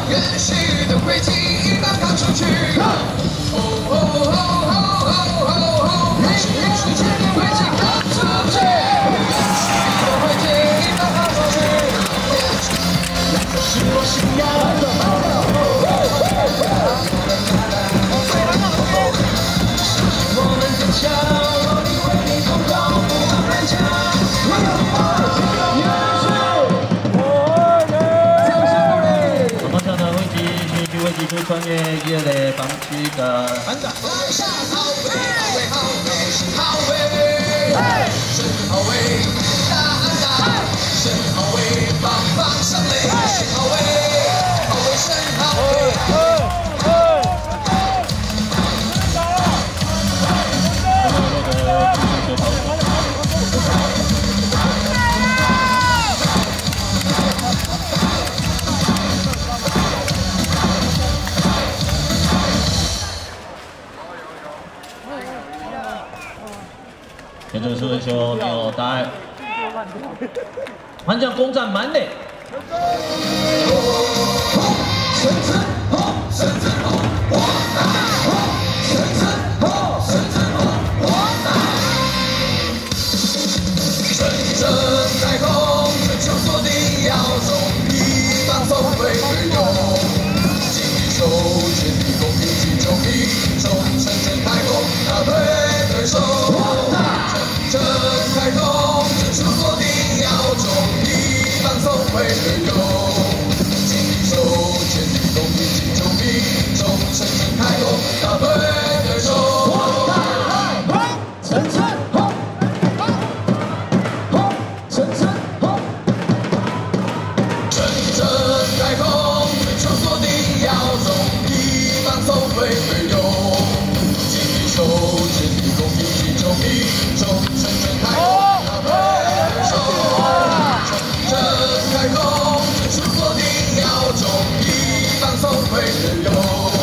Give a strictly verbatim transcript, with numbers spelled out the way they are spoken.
延续的轨迹一把扛出去。哦哦哦哦哦哦哦，还是延续前的轨迹扛出去。延续的轨迹一把扛出去。这是我信仰的梦。我们坚强，我们为你疯狂，不怕顽强。 会提出穿越夜的防区的班长。 好位，好位，好位，是好位，是好位，大安大，是好位，棒棒上垒，是好位，好位，是好位。 接着是球没有答案，悍将攻占满垒。 阵阵开空，球锁定要中，一棒送回队友。紧手全力攻击击中一中，阵阵开空，打退对手。 阵开空，球锁定要中，一棒送回队友。紧手全力攻击击中一中，阵阵开空，打退对手。阵阵轰，轰，阵阵轰，阵阵开空，球锁定要中，一棒送回队友。紧手全力攻击击中一中。 开空，打退对手。阵阵开空，球锁定要中，一棒送回队友。